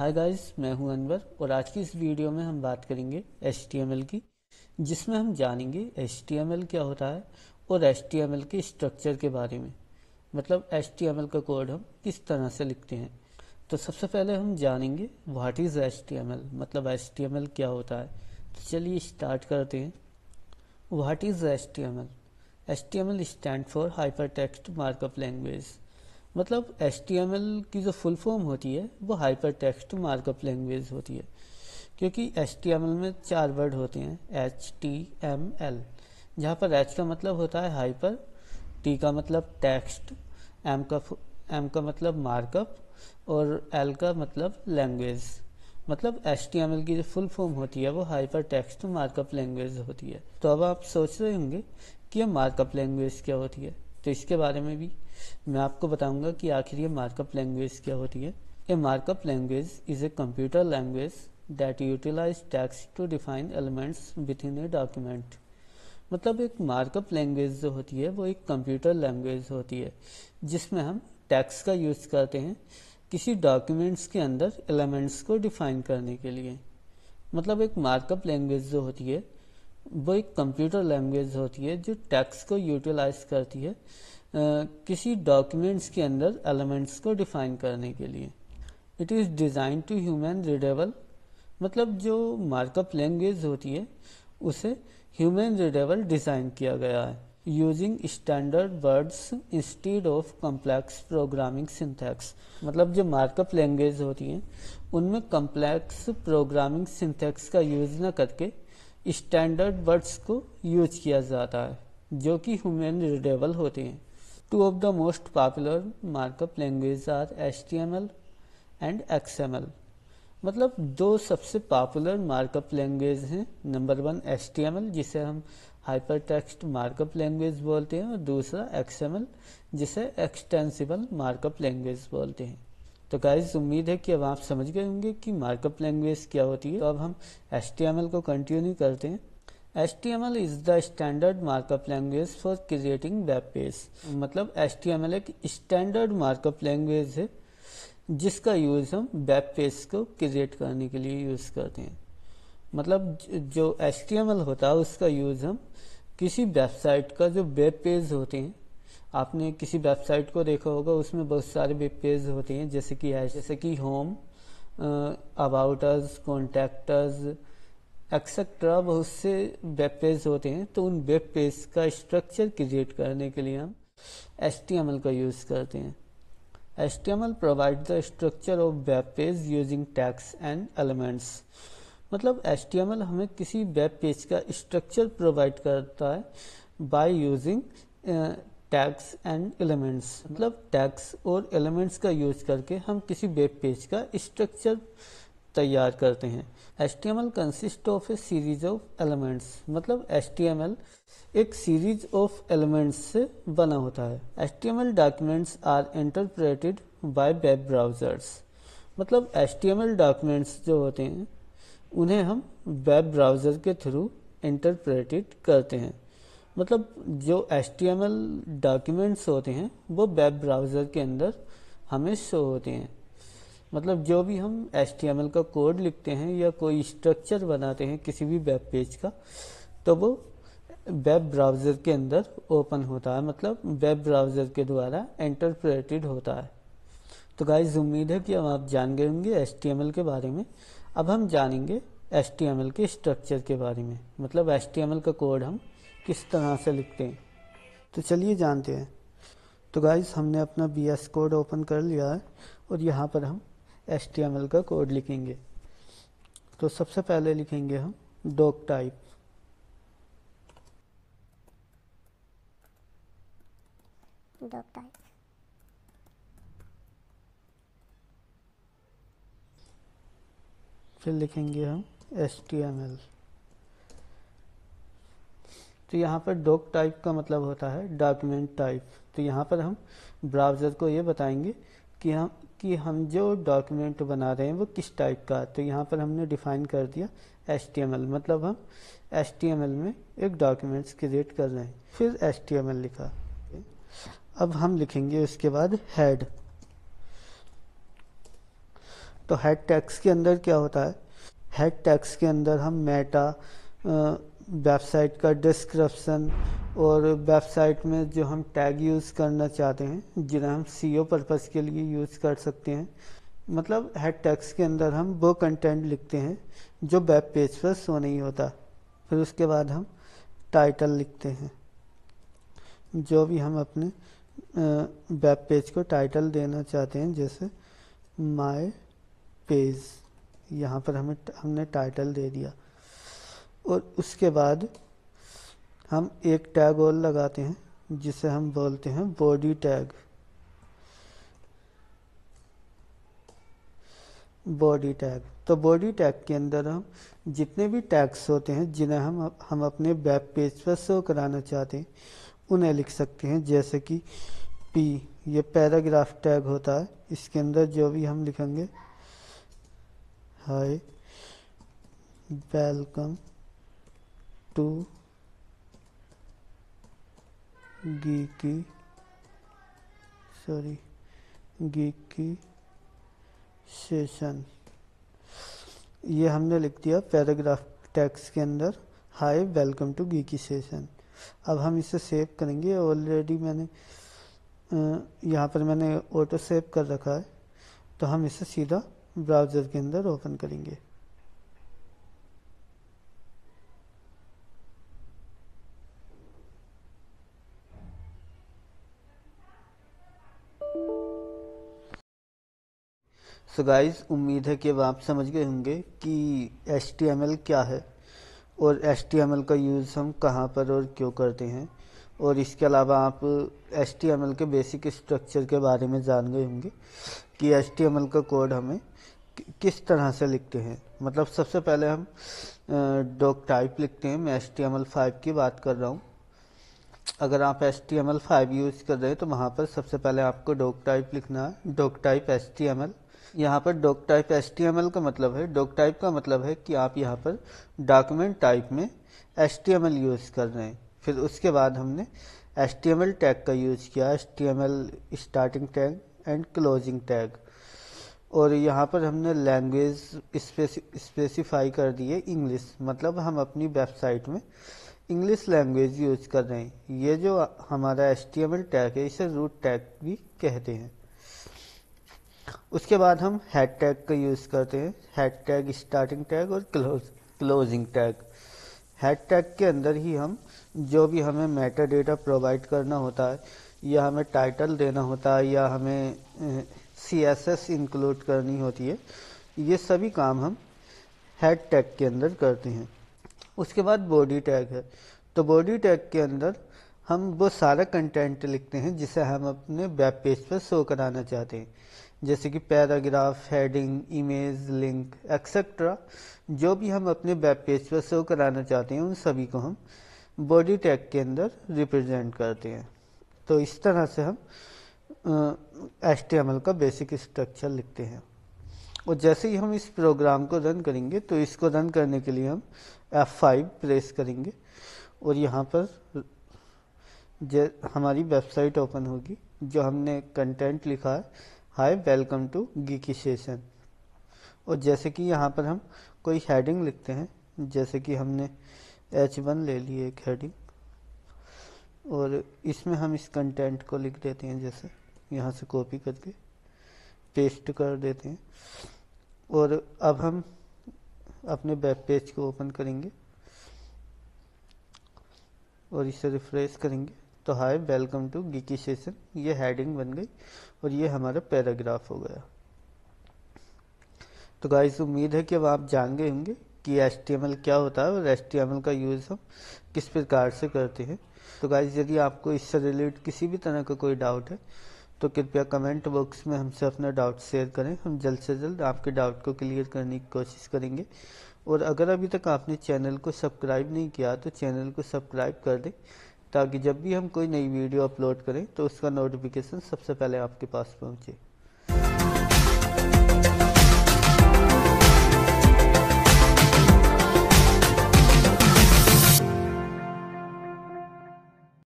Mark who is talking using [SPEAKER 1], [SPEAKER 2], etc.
[SPEAKER 1] Hi guys, मैं हूं अनवर और आज की इस वीडियो में हम बात करेंगे HTML की, जिसमें हम जानेंगे HTML क्या होता है और HTML के स्ट्रक्चर के बारे में। मतलब HTML का कोड हम किस तरह से लिखते हैं। तो सबसे पहले हम जानेंगे व्हाट इज़ HTML, मतलब HTML क्या होता है। तो चलिए स्टार्ट करते हैं। What is HTML? HTML stand for hypertext markup language. मतलब HTML की जो फुल फॉर्म होती है वो हाइपर टेक्स्ट मार्कअप लैंग्वेज होती है, क्योंकि HTML में 4 वर्ड होते हैं HTML, जहाँ पर H का मतलब होता है हाइपर, T का मतलब टेक्स्ट, M का मतलब मार्कअप और L का मतलब लैंग्वेज। मतलब HTML की जो फुल फॉर्म होती है वो हाइपर टेक्स्ट मार्कअप लैंग्वेज होती है। तो अब आप सोच रहे होंगे कि ये मार्कअप लैंग्वेज क्या होती है, तो इसके बारे में भी मैं आपको बताऊंगा कि आखिर ये मार्कअप लैंग्वेज क्या होती है। A markup language is a computer language that utilise text to define elements within a document. मतलब एक मार्कअप लैंग्वेज जो होती है वो एक कंप्यूटर लैंग्वेज होती है जिसमें हम टेक्स्ट का यूज करते हैं किसी डॉक्यूमेंट्स के अंदर एलिमेंट्स को डिफाइन करने के लिए। मतलब एक मार्कअप लैंग्वेज जो होती है वो एक कंप्यूटर लैंग्वेज होती है जो टेक्स्ट को यूटिलाइज करती है किसी डॉक्यूमेंट्स के अंदर एलिमेंट्स को डिफाइन करने के लिए। It is design to human readable. मतलब जो मार्कअप लैंग्वेज होती है उसे ह्यूमन रीडेबल डिज़ाइन किया गया है using standard words instead of complex programming syntax. मतलब जो मार्कअप लैंग्वेज होती हैं उनमें कॉम्प्लेक्स प्रोग्रामिंग सिंथैक्स का यूज़ न करके स्टैंडर्ड वर्ड्स को यूज किया जाता है जो कि ह्यूमन रीडेबल होते हैं। Two of the most popular markup languages are HTML and XML। मतलब दो सबसे पॉपुलर मार्कअप लैंग्वेज हैं। नंबर 1 HTML, जिसे हम हाइपर टेक्स्ट मार्कअप लैंग्वेज बोलते हैं, और दूसरा XML, जिसे एक्सटेंसिबल मार्कअप लैंग्वेज बोलते हैं। तो गाइस, उम्मीद है कि अब आप समझ गए होंगे कि मार्कअप लैंग्वेज क्या होती है। तो अब हम HTML को कंटिन्यू करते हैं। HTML is the standard markup language for creating web page। मतलब HTML एक स्टैंडर्ड मार्कअप लैंग्वेज है जिसका यूज़ हम वेब पेज को क्रिएट करने के लिए यूज़ करते हैं। मतलब जो HTML होता है उसका यूज़ हम किसी वेबसाइट का जो वेब पेज होते हैं, आपने किसी वेबसाइट को देखा होगा, उसमें बहुत सारे वेब पेज होते हैं जैसे कि home, about us, contact us, etcetera, बहुत से वेब पेज होते हैं। तो उन वेब पेज का स्ट्रक्चर क्रिएट करने के लिए हम HTML का यूज़ करते हैं। HTML provide the structure of web page using tags and elements. मतलब HTML हमें किसी वेब पेज का स्ट्रक्चर प्रोवाइड करता है by using tags and elements. मतलब टैग्स और एलिमेंट्स का यूज करके हम किसी वेब पेज का स्ट्रक्चर तैयार करते हैं। HTML consist of a series of elements. मतलब HTML एक सीरीज ऑफ एलिमेंट्स से बना होता है। HTML documents are interpreted by web browsers. मतलब HTML डॉक्यूमेंट्स जो होते हैं उन्हें हम वेब ब्राउज़र के थ्रू इंटरप्रेटेड करते हैं। मतलब जो HTML डॉक्यूमेंट्स होते हैं वो वेब ब्राउज़र के अंदर हमें शो होते हैं। मतलब जो भी हम HTML का कोड लिखते हैं या कोई स्ट्रक्चर बनाते हैं किसी भी वेब पेज का, तो वो वेब ब्राउज़र के अंदर ओपन होता है, मतलब वेब ब्राउज़र के द्वारा इंटरप्रेटेड होता है। तो गाइस, उम्मीद है कि अब आप जान गए होंगे HTML के बारे में। अब हम जानेंगे HTML के स्ट्रक्चर के बारे में, मतलब HTML का कोड हम किस तरह से लिखते हैं। तो चलिए जानते हैं। तो गाइस, हमने अपना VS कोड ओपन कर लिया है और यहाँ पर हम HTML का कोड लिखेंगे। तो सबसे पहले लिखेंगे हम डॉक टाइप। फिर लिखेंगे हम HTML। तो यहाँ पर डॉक टाइप का मतलब होता है डॉक्यूमेंट टाइप। तो यहाँ पर हम ब्राउज़र को ये बताएंगे कि हम जो डॉक्यूमेंट बना रहे हैं वो किस टाइप का है। तो यहाँ पर हमने डिफाइन कर दिया HTML, मतलब हम HTML में एक डॉक्यूमेंट्स क्रिएट कर रहे हैं। फिर HTML लिखा। अब हम लिखेंगे उसके बाद हेड। तो हेड टैग्स के अंदर क्या होता है, हेड टैग्स के अंदर हम मेटा, वेबसाइट का डिस्क्रिप्शन और वेबसाइट में जो हम टैग यूज़ करना चाहते हैं जिन्हें हम सीओ पर्पज़ के लिए यूज़ कर सकते हैं, मतलब हेड टैग्स के अंदर हम वो कंटेंट लिखते हैं जो वेब पेज पर शो नहीं होता। फिर उसके बाद हम टाइटल लिखते हैं, जो भी हम अपने वेब पेज को टाइटल देना चाहते हैं, जैसे माय पेज, यहाँ पर हमने टाइटल दे दिया। और उसके बाद हम एक टैग और लगाते हैं जिसे हम बोलते हैं बॉडी टैग। बॉडी टैग, तो बॉडी टैग के अंदर हम जितने भी टैग्स होते हैं जिन्हें हम अपने वेब पेज पर शो कराना चाहते हैं उन्हें लिख सकते हैं। जैसे कि पी, ये पैराग्राफ टैग होता है, इसके अंदर जो भी हम लिखेंगे, hi welcome to geeky session, ये हमने लिख दिया पैराग्राफ टैग्स के अंदर, hi welcome to geeky session. अब हम इसे सेव करेंगे। ऑलरेडी मैंने यहाँ पर मैंने ऑटो सेव कर रखा है, तो हम इसे सीधा ब्राउज़र के अंदर ओपन करेंगे। सो गाइस, उम्मीद है कि अब आप समझ गए होंगे कि HTML क्या है और HTML का यूज़ हम कहाँ पर और क्यों करते हैं, और इसके अलावा आप HTML के बेसिक स्ट्रक्चर के बारे में जान गए होंगे कि HTML का कोड हमें किस तरह से लिखते हैं। मतलब सबसे पहले हम डॉक टाइप लिखते हैं। मैं HTML5 की बात कर रहा हूँ। अगर आप HTML5 यूज़ कर रहे हैं तो वहाँ पर सबसे पहले आपको डॉक टाइप लिखना है, डॉक टाइप HTML। यहाँ पर डॉक टाइप HTML का मतलब है, डॉक टाइप का मतलब है कि आप यहाँ पर डॉक्यूमेंट टाइप में HTML यूज़ कर रहे हैं। फिर उसके बाद हमने HTML टैग का यूज़ किया, HTML starting tag and closing tag. और यहाँ पर हमने लैंग्वेज स्पेसिफाई कर दी है इंग्लिश, मतलब हम अपनी वेबसाइट में इंग्लिश लैंग्वेज यूज कर रहे हैं। ये जो हमारा HTML टैग है इसे रूट टैग भी कहते हैं। उसके बाद हम हेड टैग का यूज़ करते हैं, हेड टैग स्टार्टिंग टैग और क्लोजिंग टैग। हेड टैग के अंदर ही हम जो भी हमें मेटा डेटा प्रोवाइड करना होता है, या हमें टाइटल देना होता है, या हमें CSS इंक्लूड करनी होती है, ये सभी काम हम हेड टैग के अंदर करते हैं। उसके बाद बॉडी टैग है, तो बॉडी टैग के अंदर हम वो सारा कंटेंट लिखते हैं जिसे हम अपने वेब पेज पर शो कराना चाहते हैं, जैसे कि paragraph, heading, image, link etcetera. जो भी हम अपने वेब पेज पर शो कराना चाहते हैं उन सभी को हम बॉडी टैग के अंदर रिप्रेजेंट करते हैं। तो इस तरह से हम HTML का बेसिक स्ट्रक्चर लिखते हैं। और जैसे ही हम इस प्रोग्राम को रन करेंगे तो इसको रन करने के लिए हम F5 प्रेस करेंगे और यहाँ पर हमारी वेबसाइट ओपन होगी जो हमने कंटेंट लिखा है, hi welcome to geeky session. और जैसे कि यहाँ पर हम कोई हेडिंग लिखते हैं, जैसे कि हमने H1 ले ली एक हेडिंग, और इसमें हम इस कंटेंट को लिख देते हैं, जैसे यहाँ से कॉपी करके पेस्ट कर देते हैं। और अब हम अपने वेब पेज को ओपन करेंगे और इसे रिफ्रेश करेंगे तो hi welcome to geeky session, ये हेडिंग बन गई और ये हमारा पैराग्राफ हो गया। तो गाइस, उम्मीद है कि अब आप जान गए होंगे कि HTML क्या होता है और HTML का यूज़ हम किस प्रकार से करते हैं। तो गाइस, यदि आपको इससे रिलेटेड किसी भी तरह का कोई डाउट है तो कृपया कमेंट बॉक्स में हमसे अपना डाउट शेयर करें। हम जल्द से जल्द आपके डाउट को क्लियर करने की कोशिश करेंगे। और अगर अभी तक आपने चैनल को सब्सक्राइब नहीं किया तो चैनल को सब्सक्राइब कर दें, ताकि जब भी हम कोई नई वीडियो अपलोड करें तो उसका नोटिफिकेशन सबसे पहले आपके पास पहुंचे।